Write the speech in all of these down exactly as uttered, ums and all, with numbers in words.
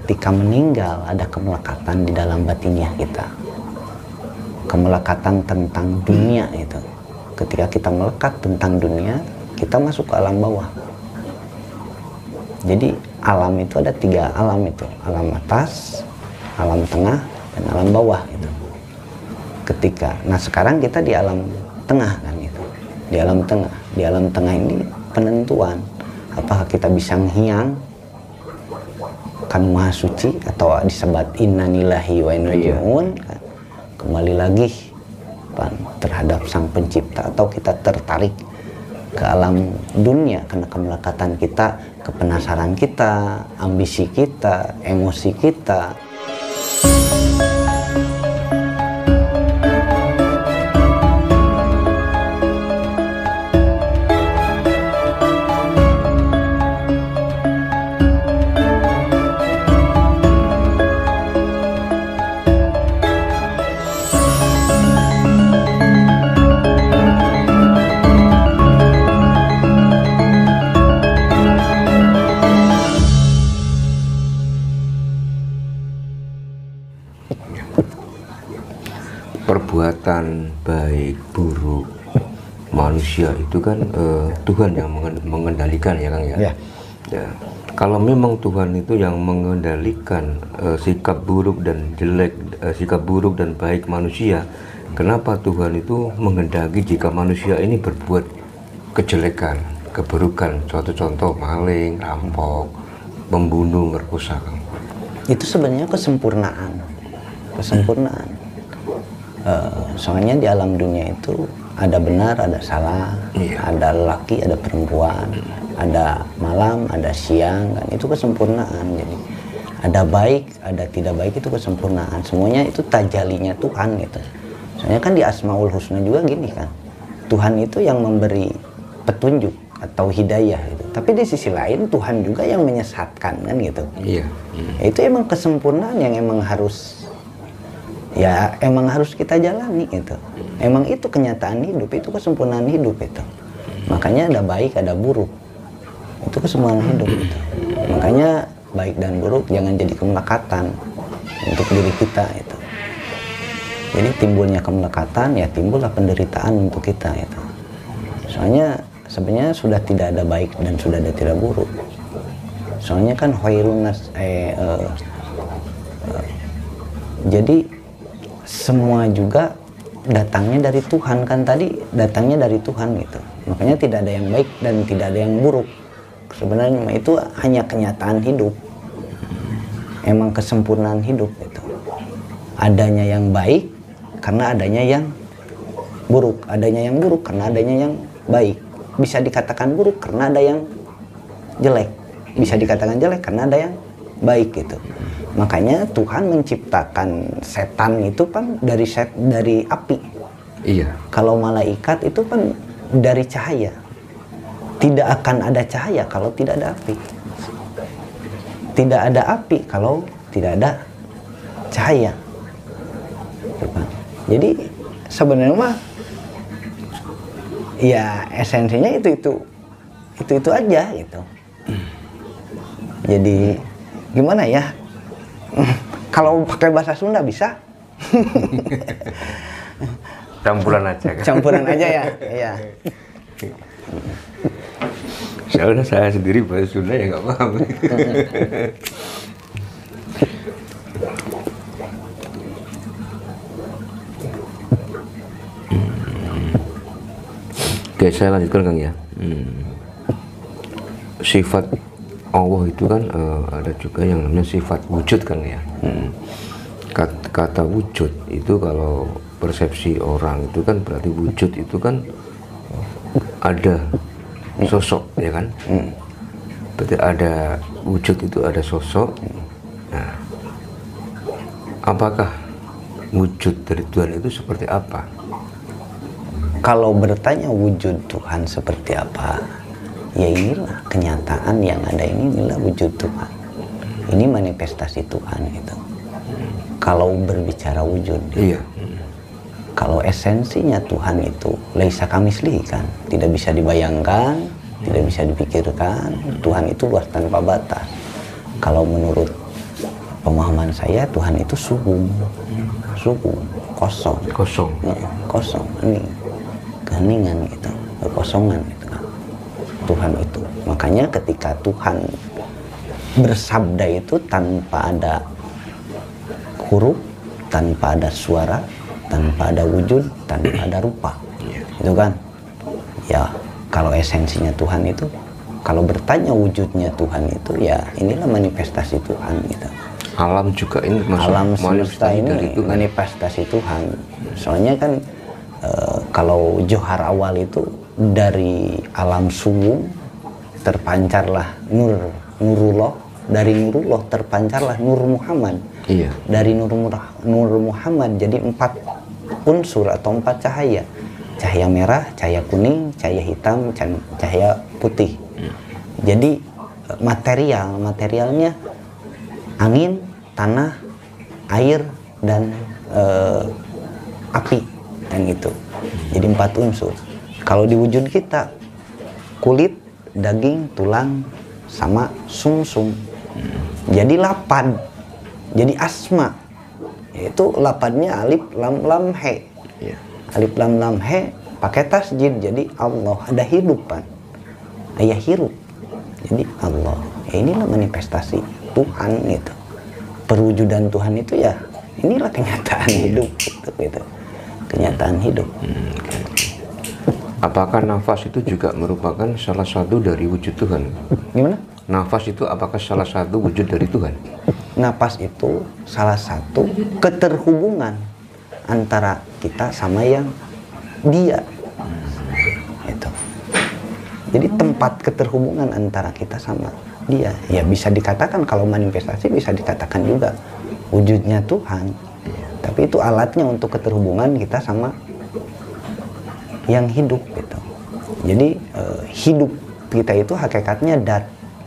ketika meninggal ada kemelekatan di dalam batiniah kita, kemelekatan tentang dunia itu. Ketika kita melekat tentang dunia, kita masuk ke alam bawah. Jadi alam itu ada tiga alam itu, alam atas, alam tengah, dan alam bawah itu. Ketika, nah sekarang kita di alam tengah kan itu, di alam tengah, di alam tengah ini penentuan apakah kita bisa menghiang kan maha suci atau disebat innanillahi wa inna ilaihi raji'un, kan? Kembali lagi kan, terhadap sang pencipta, atau kita tertarik ke alam dunia karena kemelekatan kita, kepenasaran kita, ambisi kita, emosi kita. Perbuatan baik buruk manusia itu kan uh, Tuhan yang mengendalikan ya Kang ya. Ya. Ya. Kalau memang Tuhan itu yang mengendalikan uh, sikap buruk dan jelek, uh, sikap buruk dan baik manusia, kenapa Tuhan itu menghendaki jika manusia ini berbuat kejelekan, keburukan, suatu contoh maling, rampok, membunuh, merkosa? Itu sebenarnya kesempurnaan, kesempurnaan. Uh, soalnya di alam dunia itu ada benar, ada salah, iya. Ada laki, ada perempuan, ada malam, ada siang, kan itu kesempurnaan. Jadi ada baik, ada tidak baik, itu kesempurnaan. Semuanya itu tajalinya Tuhan gitu. Soalnya kan di Asmaul Husna juga gini kan, Tuhan itu yang memberi petunjuk atau hidayah gitu. Tapi di sisi lain Tuhan juga yang menyesatkan kan gitu. Iya. Hmm. Itu emang kesempurnaan yang emang harus ya emang harus kita jalani itu. Emang itu kenyataan hidup, itu kesempurnaan hidup itu. Makanya ada baik, ada buruk. Itu kesempurnaan hidup itu. Makanya baik dan buruk jangan jadi kemelekatan untuk diri kita itu. Jadi timbulnya kemelekatan ya timbullah penderitaan untuk kita itu. Soalnya sebenarnya sudah tidak ada baik dan sudah ada tidak buruk. Soalnya kan khairun nas eh, eh, eh, jadi semua juga datangnya dari Tuhan kan, tadi datangnya dari Tuhan gitu. Makanya tidak ada yang baik dan tidak ada yang buruk. Sebenarnya itu hanya kenyataan hidup. Emang kesempurnaan hidup itu. Adanya yang baik karena adanya yang buruk. Adanya yang buruk karena adanya yang baik. Bisa dikatakan buruk karena ada yang jelek. Bisa dikatakan jelek karena ada yang baik gitu. Makanya Tuhan menciptakan setan itu kan dari set, dari api. Iya. Kalau malaikat itu kan dari cahaya. Tidak akan ada cahaya kalau tidak ada api. Tidak ada api kalau tidak ada cahaya. Jadi sebenarnya mah ya esensinya itu itu itu itu aja gitu. Jadi gimana ya? Kalau pakai bahasa Sunda bisa? Campuran aja kan? Campuran aja ya? Iya. Soalnya saya sendiri bahasa Sunda ya nggak paham. Oke, saya lanjutkan Kang ya. Hmm. Sifat Allah itu kan uh, ada juga yang namanya sifat wujud kan ya. Hmm. Kata, kata wujud itu kalau persepsi orang itu kan berarti wujud itu kan ada sosok ya kan. Hmm. Berarti ada wujud itu ada sosok. Nah, apakah wujud dari Tuhan itu seperti apa? Kalau bertanya wujud Tuhan seperti apa, ya inilah kenyataan yang ada ini, inilah wujud Tuhan. Ini manifestasi Tuhan gitu. Kalau berbicara wujud, iya. Kalau esensinya Tuhan itu laisa kamislihi kan, tidak bisa dibayangkan, tidak bisa dipikirkan. Tuhan itu luas tanpa batas. Kalau menurut pemahaman saya Tuhan itu suhung, suhung, kosong, Kosong. ya, kosong, ini keheningan gitu, kekosongan gitu kan. Tuhan itu, makanya ketika Tuhan bersabda itu tanpa ada huruf, tanpa ada suara, tanpa ada wujud, tanpa ada rupa, itu kan. Ya kalau esensinya Tuhan itu, kalau bertanya wujudnya Tuhan itu, ya inilah manifestasi Tuhan gitu. Alam juga ini masuk Alam semesta manifestasi ini dari Tuhan. manifestasi Tuhan. Soalnya kan e, kalau johar awal itu dari alam suwung terpancarlah nur nurullah, dari nurullah terpancarlah nur Muhammad. Iya. Dari nur Murah- nur Muhammad jadi empat unsur atau empat cahaya. Cahaya merah, cahaya kuning, cahaya hitam, can- cahaya putih. Hmm. Jadi e, material, materialnya angin, tanah, air, dan e, api, dan itu. Jadi empat unsur. Kalau di wujud kita, kulit, daging, tulang, sama sumsum. Jadi lapan, jadi asma. Yaitu lapannya alif lam lam he. Iya. Alif lam lam he pakai tasjid, jadi Allah, ada hidupan, ayah hirup, jadi Allah. Ya inilah manifestasi Tuhan gitu. Perwujudan Tuhan itu ya inilah kenyataan hidup gitu, gitu. Kenyataan hidup. Hmm, okay. Apakah nafas itu juga merupakan salah satu dari wujud Tuhan? Gimana? Nafas itu apakah salah satu wujud dari Tuhan? Napas itu salah satu keterhubungan antara kita sama yang dia. Itu. Jadi tempat keterhubungan antara kita sama dia. Ya bisa dikatakan kalau manifestasi bisa dikatakan juga wujudnya Tuhan. Tapi itu alatnya untuk keterhubungan kita sama yang hidup gitu. Jadi eh, hidup kita itu hakikatnya dat.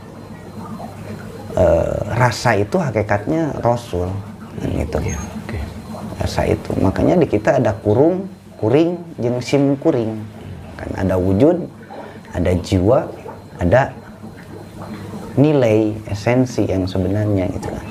Eh, rasa itu hakikatnya Rasul kan gitu. Ya, okay. Rasa itu. Makanya di kita ada kurung, kuring, jeung sim kuring. Kan ada wujud, ada jiwa, ada nilai esensi yang sebenarnya gitu kan.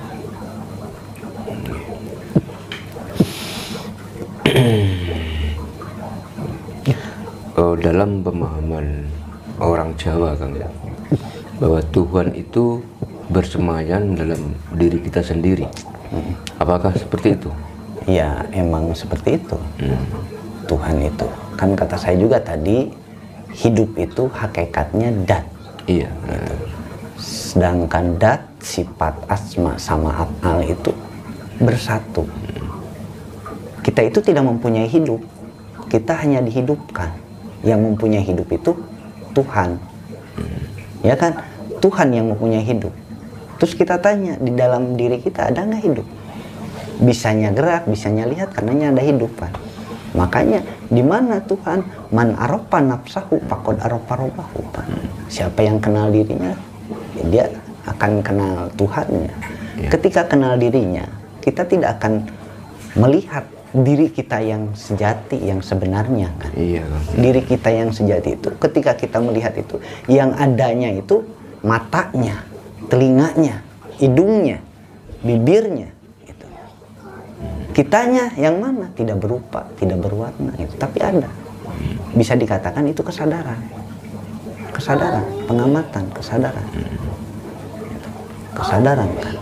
Oh, dalam pemahaman orang Jawa Kang ya, bahwa Tuhan itu bersemayam dalam diri kita sendiri. Apakah seperti itu? Ya emang seperti itu. Hmm. Tuhan itu kan kata saya juga tadi, hidup itu hakikatnya dat. Iya. Gitu. Sedangkan dat, sifat asma sama af'al itu bersatu. Kita itu tidak mempunyai hidup, kita hanya dihidupkan. Yang mempunyai hidup itu Tuhan. Ya kan? Tuhan yang mempunyai hidup. Terus kita tanya, di dalam diri kita ada nggak hidup? Bisanya gerak, bisanya lihat, karenanya ada hidup kan. Makanya di mana Tuhan? Man aropa nafsahu faqad aropa robbahu. Siapa yang kenal dirinya, ya dia akan kenal Tuhannya. Ya. Ketika kenal dirinya, kita tidak akan melihat diri kita yang sejati, yang sebenarnya kan. Iya. Diri kita yang sejati itu, ketika kita melihat itu, yang adanya itu matanya, telinganya, hidungnya, bibirnya. Gitu. Kitanya yang mana? Tidak berupa, tidak berwarna, gitu. Tapi ada. Bisa dikatakan itu kesadaran, kesadaran, pengamatan, kesadaran, kesadaran kan.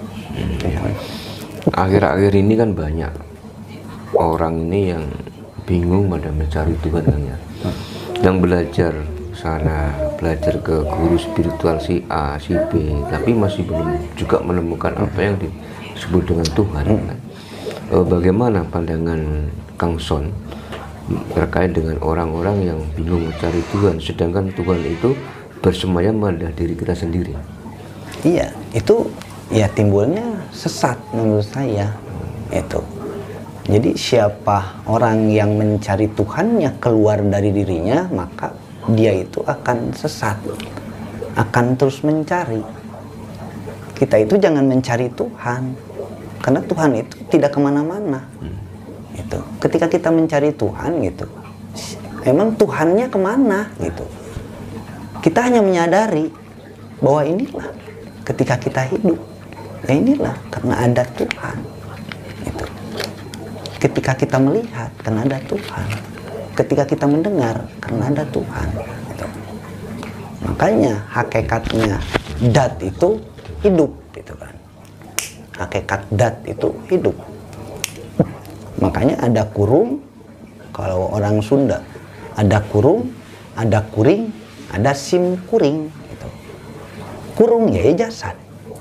Akhir-akhir ini kan banyak orang ini yang bingung pada mencari Tuhan kan ya, yang belajar sana, belajar ke guru spiritual si A, si B, tapi masih belum juga menemukan apa yang disebut dengan Tuhan kan. E, bagaimana pandangan Kang Son terkait dengan orang-orang yang bingung mencari Tuhan, sedangkan Tuhan itu bersemayam pada diri kita sendiri? Iya, itu ya timbulnya sesat menurut saya itu. Jadi siapa orang yang mencari Tuhannya keluar dari dirinya, maka dia itu akan sesat, akan terus mencari. Kita itu jangan mencari Tuhan, karena Tuhan itu tidak kemana-mana. Itu. Ketika kita mencari Tuhan gitu, emang Tuhannya kemana gitu? Kita hanya menyadari bahwa inilah ketika kita hidup, Ya inilah karena ada Tuhan. Itu. Ketika kita melihat karena ada Tuhan. Ketika kita mendengar karena ada Tuhan. Itu. Makanya hakikatnya dat itu hidup, gitu kan. Hakikat dat itu hidup. Makanya ada kurung, kalau orang Sunda ada kurung, ada kuring, ada sim kuring. Gitu. Kurung ya jasad,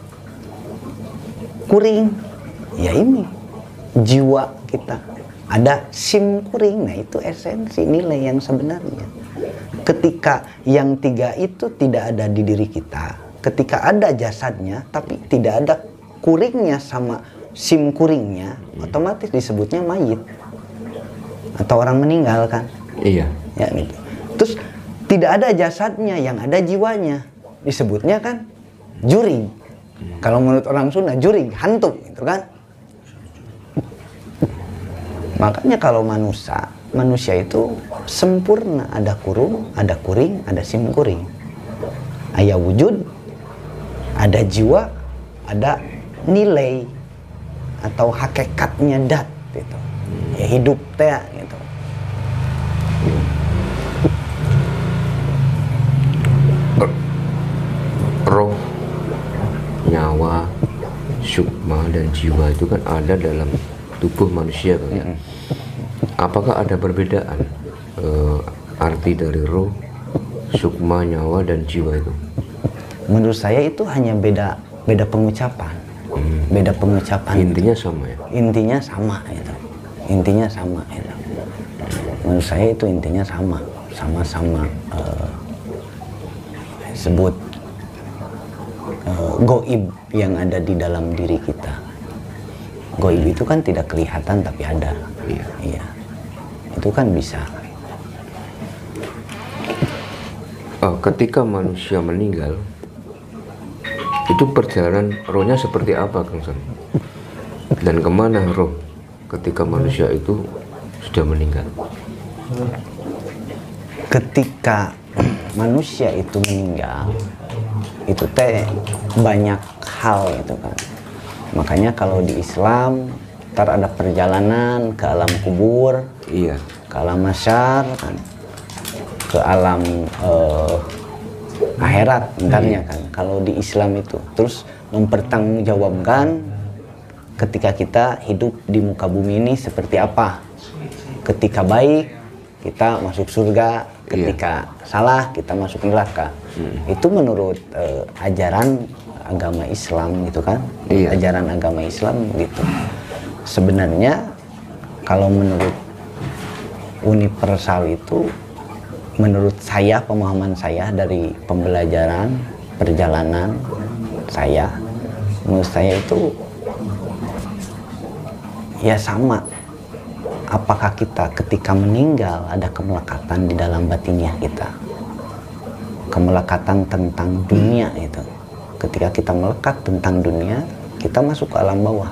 kuring ya ini jiwa kita. Ada sim kuring, nah itu esensi nilai yang sebenarnya. Ketika yang tiga itu tidak ada di diri kita, ketika ada jasadnya tapi tidak ada kuringnya sama sim kuringnya, otomatis disebutnya mayit atau orang meninggal kan. Iya. Ya gitu. Terus tidak ada jasadnya, yang ada jiwanya, disebutnya kan juring. Kalau menurut orang Sunda juring, hantu gitu kan. Makanya kalau manusia, manusia itu sempurna, ada kurung, ada kuring, ada sim kuring. Aya wujud, ada jiwa, ada nilai atau hakikatnya dat gitu. Ya hidup teh gitu. Roh, nyawa, sukma dan jiwa itu kan ada dalam tubuh manusia kan ya. Apakah ada perbedaan uh, arti dari roh, sukma, nyawa dan jiwa itu? Menurut saya itu hanya beda beda pengucapan. Hmm. Beda pengucapan. Intinya sama ya. Intinya sama itu. Intinya sama itu. Menurut saya itu intinya sama, sama-sama uh, sebut uh, goib yang ada di dalam diri kita. Goib itu kan tidak kelihatan tapi ada. Iya. Iya. Itu kan bisa. Oh, ketika manusia meninggal, itu perjalanan rohnya seperti apa, Kang San? Dan kemana roh ketika manusia itu sudah meninggal? Ketika manusia itu meninggal, itu teh banyak hal itu kan. Makanya kalau di Islam ntar ada perjalanan ke alam kubur, iya, ke alam mahsyar kan, ke alam uh, akhirat entarnya kan. Kalau di Islam itu terus mempertanggungjawabkan ketika kita hidup di muka bumi ini seperti apa. Ketika baik kita masuk surga, ketika iya. salah kita masuk neraka. Hmm. Itu menurut uh, ajaran agama Islam gitu kan. Iya. Ajaran agama Islam gitu. Sebenarnya kalau menurut universal itu, menurut saya, pemahaman saya dari pembelajaran perjalanan saya, menurut saya itu ya sama. Apakah kita ketika meninggal ada kemelekatan di dalam batinnya kita, kemelekatan tentang dunia itu. Ketika kita melekat tentang dunia, kita masuk ke alam bawah.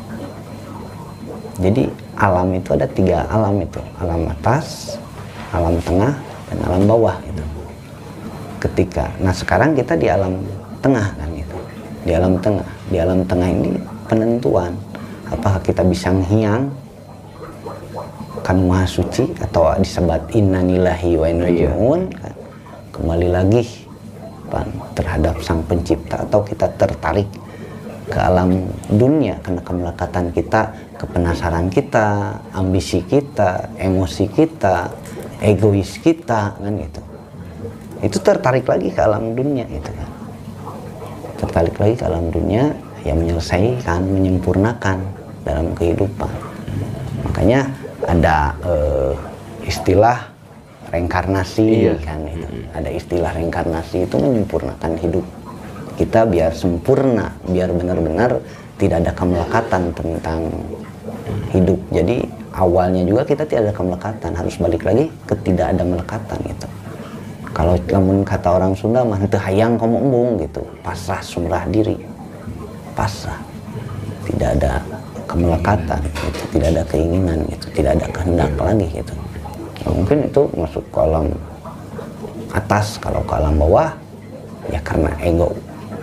Jadi alam itu ada tiga alam itu, alam atas, alam tengah, dan alam bawah gitu. Ketika, nah sekarang kita di alam tengah kan gitu, di alam tengah, di alam tengah ini penentuan apakah kita bisa ngiang kan maha suci atau disebut innalillahi wa inna ilaihi raji'un kan, kembali lagi kan, terhadap sang pencipta, atau kita tertarik ke alam dunia karena kemelekatan kita, kepenasaran kita, ambisi kita, emosi kita, egois kita kan gitu. Itu tertarik lagi ke alam dunia itu kan. Tertarik lagi ke alam dunia yang menyelesaikan, menyempurnakan dalam kehidupan. Makanya ada uh, istilah reinkarnasi iya. kan itu. Ada istilah reinkarnasi itu menyempurnakan hidup kita biar sempurna, biar benar-benar tidak ada kemelekatan tentang hidup. Jadi awalnya juga kita tidak ada kemelekatan, harus balik lagi ke tidak ada melekatan gitu. Kalau namun kata orang Sunda mah teu hayang komo embung gitu, pasrah sumrah diri, pasrah, tidak ada kemelekatan gitu, tidak ada keinginan gitu, tidak ada kehendak lagi gitu. Nah, mungkin itu masuk ke alam atas. Kalau ke alam bawah ya karena ego,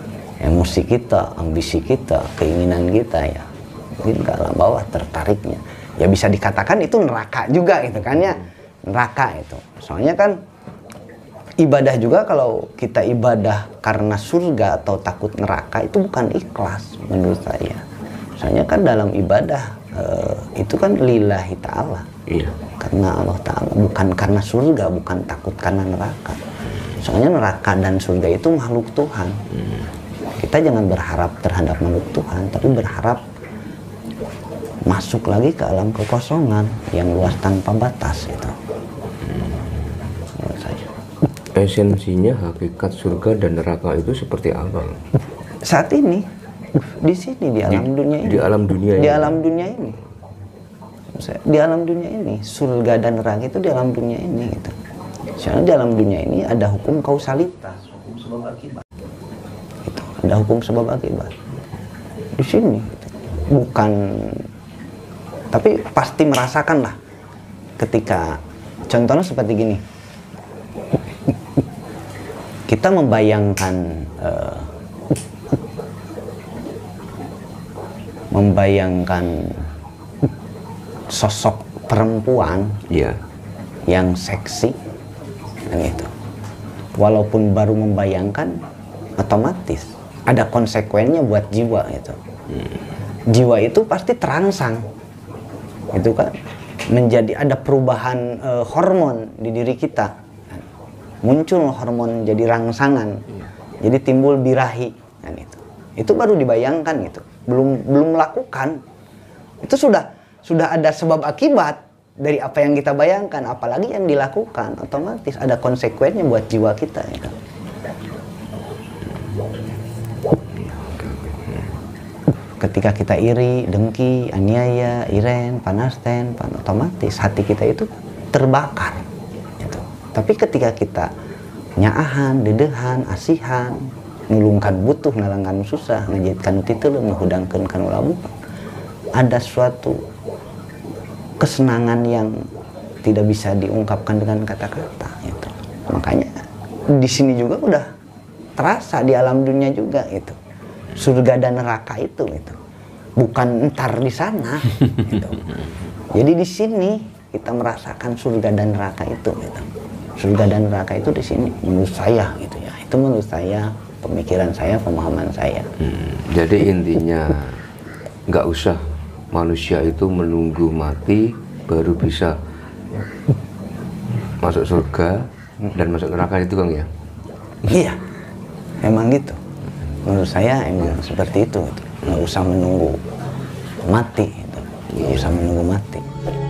emosi kita, ambisi kita, keinginan kita ya mungkin ke alam bawah tertariknya. Ya bisa dikatakan itu neraka juga gitu kan ya, neraka itu. Soalnya kan ibadah juga kalau kita ibadah karena surga atau takut neraka itu bukan ikhlas menurut saya. Soalnya kan dalam ibadah eh, itu kan lillahi ta'ala. Iya. Karena Allah Ta'ala, bukan karena surga, bukan takut karena neraka. Soalnya neraka dan surga itu makhluk Tuhan. Hmm. Kita jangan berharap terhadap makhluk Tuhan, tapi berharap masuk lagi ke alam kekosongan yang luas tanpa batas itu. Menurut saya. Esensinya hakikat surga dan neraka itu seperti apa? Saat ini di sini di alam di, dunia ini. Di alam dunia di ini. alam dunia ini. Di alam dunia ini, surga dan neraka itu di alam dunia ini gitu. Soalnya di alam dunia ini ada hukum kausalitas, hukum sebab akibat. Gitu. Ada hukum sebab akibat. Di sini gitu. Bukan, tapi pasti merasakan lah ketika contohnya seperti gini. Kita membayangkan uh, membayangkan sosok perempuan yeah. yang seksi kan itu. Walaupun baru membayangkan, otomatis ada konsekuensinya buat jiwa itu. Hmm. Jiwa itu pasti terangsang. Itu kan menjadi ada perubahan e, hormon di diri kita. Muncul hormon jadi rangsangan. Yeah. Jadi timbul birahi kan itu. Itu baru dibayangkan gitu. Belum belum melakukan. Itu sudah sudah ada sebab akibat dari apa yang kita bayangkan, apalagi yang dilakukan, otomatis ada konsekuensinya buat jiwa kita ya kan? Ketika kita iri, dengki, aniaya, iren, panasten, pan, otomatis hati kita itu terbakar gitu. Tapi ketika kita nyaahan, dedehan, asihan, nulungkan butuh, nalangkan susah, ngejitkan titelum, ngehudangkeun kanu labu, ada suatu kesenangan yang tidak bisa diungkapkan dengan kata-kata gitu. Makanya di sini juga udah terasa di alam dunia juga itu. Surga dan neraka itu gitu. Bukan ntar di sana gitu. Jadi di sini kita merasakan surga dan neraka itu gitu. Surga dan neraka itu di sini menurut saya gitu ya. Itu menurut saya, pemikiran saya, pemahaman saya. Hmm, jadi intinya nggak usah manusia itu menunggu mati baru bisa masuk surga dan masuk neraka itu Kang ya? Iya, emang gitu. Menurut saya emang seperti itu. Gitu. Nggak usah menunggu mati, gitu. Nggak usah menunggu mati.